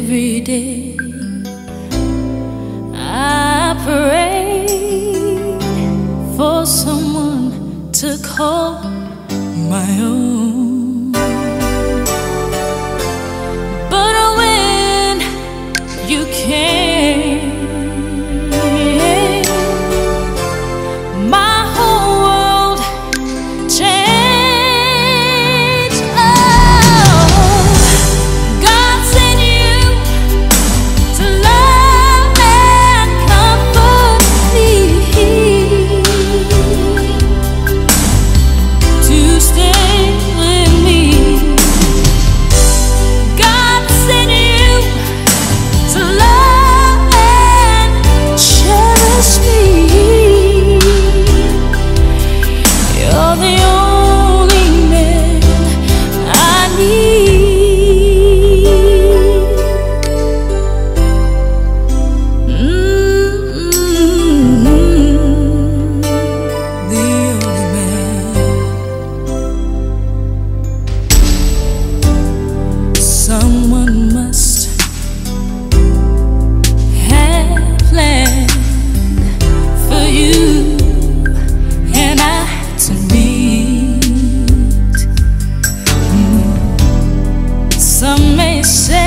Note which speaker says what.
Speaker 1: every day I prayed for someone to call my own. But when you came, my whole world changed. Oh, God sent you to love and comfort me, to stay with me. God sent you to love and cherish me. You're the only man I need. The only man. Someone must have planned for you and I to meet. Some may say